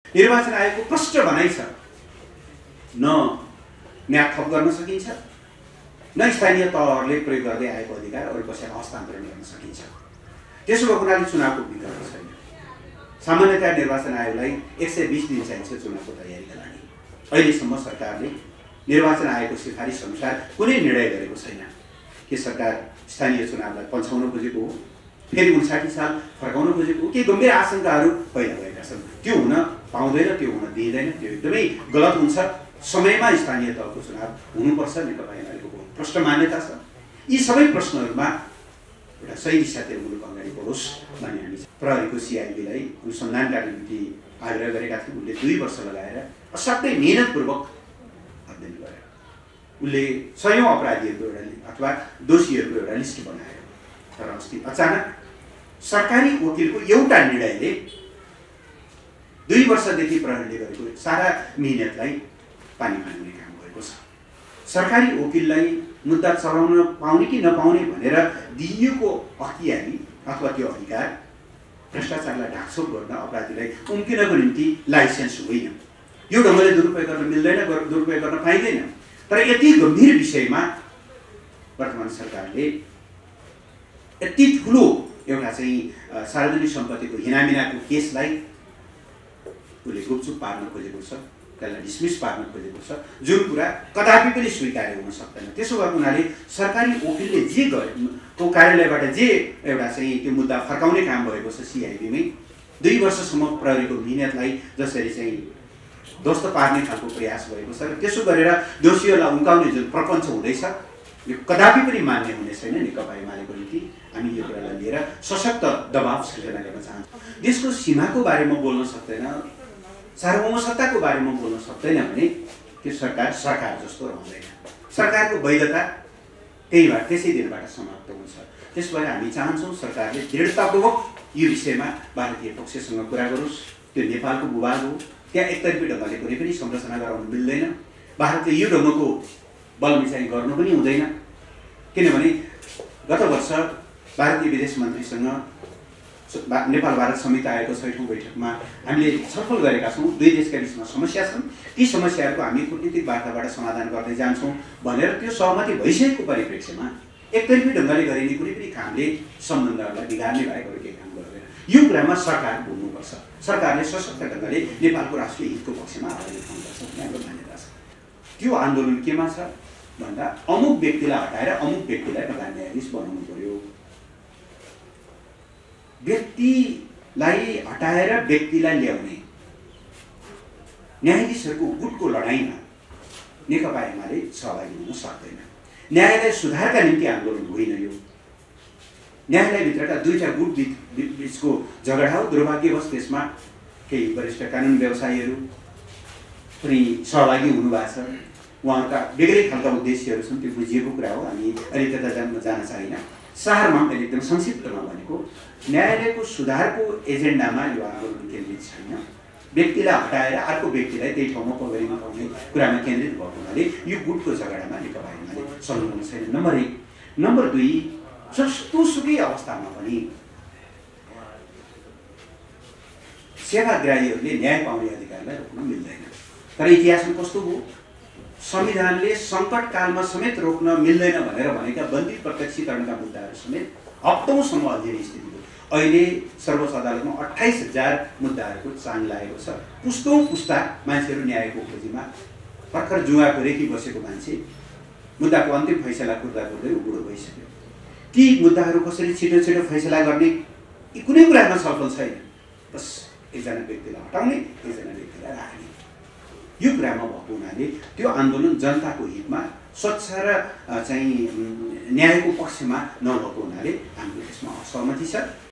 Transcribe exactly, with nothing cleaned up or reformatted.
निर्वाचन आयोगको प्रष्ट भनाइ छ, न म्याद थप गर्न सकिन्छ, न स्थानीय तहहरूले प्रयोग गर्दै आएको अधिकार अरू कसैलाई हस्तान्तरण गर्न सकिन्छ। त्यसो भएको हुनाले चुनावको विकल्प छैन। सामान्यतया निर्वाचन आयोगलाई एक सय बिस दिन चाहिन्छ चुनावको तयारीका लागि। अहिलेसम्म सरकारले निर्वाचन आयोगको सिफारिस अनुसार कुनै निर्णय गरेको छैन। के सरकार स्थानीय चुनावलाई पन्छाउन खोजेको हो, फेरि उन्साठी साल फर्काउन खोजेको हो? के गम्भीर आशंकाहरू पहिला भएका छन्। त्यो हुन पाउँदैन, त्यो हुन दिँदैन, त्यो एकदमै गलत हुन्छ। समयमा स्थानीय तहको चुनाव हुनुपर्छ, नेकपा एमालेको प्रष्ट मान्यता छ। यी सबै प्रश्नहरूमा एउटा सही दिशातिर मुलुक अगाडि बढोस् भन्ने हामी प्रहरीको सिआइबीलाई अनुसन्धानका निम्ति आग्रह गरेका थियौँ। उसले दुई वर्ष लगाएर असाध्यै मेहनतपूर्वक अध्ययन गरे। उसले सयौँ अपराधीहरूको एउटा अथवा दोषीहरूको एउटा लिस्ट बनायो। तर अस्ति अचानक सरकारी वकिलको एउटा निर्णयले दुई वर्षदेखि प्रहरीले गरेको सारा मेहनतलाई पानी फाल्ने काम भएको छ। सरकारी वकिललाई मुद्दा चलाउन पाउने कि नपाउने भनेर दिइएको अख्तियारी अथवा त्यो अधिकार भ्रष्टाचारलाई ढाकछोप गर्न, अपराधीलाई उम्किनको निम्ति लाइसेन्स होइन। यो ढङ्गले दुरुपयोग गर्न मिल्दैन, दुरुपयोग गर्न पाइँदैन। तर यति गम्भीर विषयमा वर्तमान सरकारले यति ठुलो एउटा चाहिँ सार्वजनिक सम्पत्तिको हिनामिनाको केसलाई उसले गुपचुप पार्न खोजेको छ, त्यसलाई डिसमिस पार्न खोजेको छ, जुन कुरा कदापि पनि स्वीकार्य हुन सक्दैन। त्यसो भएको हुनाले सरकारी वकिलले जे गरे, त्यो कार्यालयबाट जे एउटा चाहिँ त्यो मुद्दा फर्काउने काम भएको छ सिआइबीमै, दुई वर्षसम्म प्रहरीको मिहिनेतलाई जसरी चाहिँ ध्वस्त पार्ने खालको प्रयास भएको छ, त्यसो गरेर दोषीहरूलाई उम्काउने जुन प्रपञ्च हुँदैछ, यो कदापि पनि मान्य हुने छैन। नेकपा एमालेको नीति हामी यो कुरालाई लिएर सशक्त दबाव सृजना गर्न चाहन्छौँ। देशको सीमाको बारेमा बोल्न सक्दैन, सार्वभौमसत्ताको बारेमा बोल्न सक्दैन भने त्यो सरकार सरकार जस्तो रहँदैन। सरकारको वैधता त्यहीबाट त्यसै दिनबाट समाप्त हुन्छ। त्यसो भएर हामी चाहन्छौँ सरकारले दृढतापूर्वक यो विषयमा भारतीय पक्षसँग कुरा गरोस्। त्यो नेपालको भूभाग हो, त्यहाँ एकतर्फी ढङ्गले कुनै पनि संरचना गराउनु मिल्दैन। भारतले यो ढङ्गको बलमिचाइ गर्नु पनि हुँदैन। किनभने गत वर्ष भारतीय विदेश मन्त्रीसँग नेपाल भारत समिति आएको छैठौँ बैठकमा हामीले छलफल गरेका छौँ। दुई देशका बिचमा समस्या छन्, ती समस्याहरूको हामी कूटनीतिक वार्ताबाट समाधान गर्दै जान्छौँ भनेर त्यो सहमति भइसकेको परिप्रेक्ष्यमा एकतर्फी ढङ्गले गरिने कुनै पनि कामले सम्बन्धहरूलाई बिगार्ने बाहेक अरू केही काम गर्दैन। यो कुरामा सरकार बोल्नुपर्छ। सरकारले सशक्त ढङ्गले नेपालको राष्ट्रिय हितको पक्षमा आवाज उठाउनुपर्छ भन्ने हाम्रो मान्यता छ। त्यो आन्दोलन केमा छ भन्दा अमुक व्यक्तिलाई हटाएर अमुक व्यक्तिलाई प्रधान न्यायाधीश बनाउनु पर्यो। व्यक्तिलाई हटाएर व्यक्तिलाई ल्याउने न्यायाधीशहरूको गुटको लडाइँमा नेकपा एमाले सहभागी हुन सक्दैन। न्यायालय सुधारका निम्ति आन्दोलन होइन यो। न्यायालयभित्रका दुईटा गुट बिचको झगडा हो। दुर्भाग्यवश त्यसमा केही वरिष्ठ कानुन व्यवसायीहरू पनि सहभागी हुनुभएको छ। उहाँहरूका बेग्लै खालका उद्देश्यहरू छन्, त्यो बुझिएको कुरा हो। हामी अहिले त्यता जान जान चाहिन्न। सारमा मैले एकदम संक्षिप्तमा भनेको न्यायालयको सुधारको एजेन्डामा यो आन्दोलन केन्द्रित छैन। व्यक्तिलाई हटाएर अर्को व्यक्तिलाई त्यही ठाउँमा पगरीमा पाउने कुरामा केन्द्रित भएको हुनाले यो गुटको झगडामा नेकपा एमाले संलग्न छैन। नम्बर एक। नम्बर दुई, जस्तोसुकै अवस्थामा पनि सेवाग्राहीहरूले न्याय पाउने अधिकारलाई रोक्न मिल्दैन। तर इतिहासमा कस्तो हो, संविधानले सङ्कटकालमा समेत रोक्न मिल्दैन भनेर भनेका बन्दी प्रत्यक्षीकरणका मुद्दाहरू समेत हप्तौँसम्म अल्झिने स्थिति हो। अहिले सर्वोच्च अदालतमा अट्ठाइस हजार मुद्दाहरूको चाङ लागेको छ। पुस्तौँ पुस्ता मान्छेहरू न्यायको खोजीमा भर्खर जुवाको रेखी बसेको मान्छे मुद्दाको अन्तिम फैसला कुर्दा कुर्दै बुढो भइसक्यो। ती मुद्दाहरू कसरी छिटो छिटो फैसला गर्ने यी कुनै कुरामा छलफल छैन। बस एकजना व्यक्तिलाई हटाउने, एकजना व्यक्तिलाई राख्ने, यो कुरामा भएको हुनाले त्यो आन्दोलन जनताको हितमा स्वच्छ र चाहिँ न्यायको पक्षमा नभएको हुनाले हाम्रो त्यसमा असहमति छ।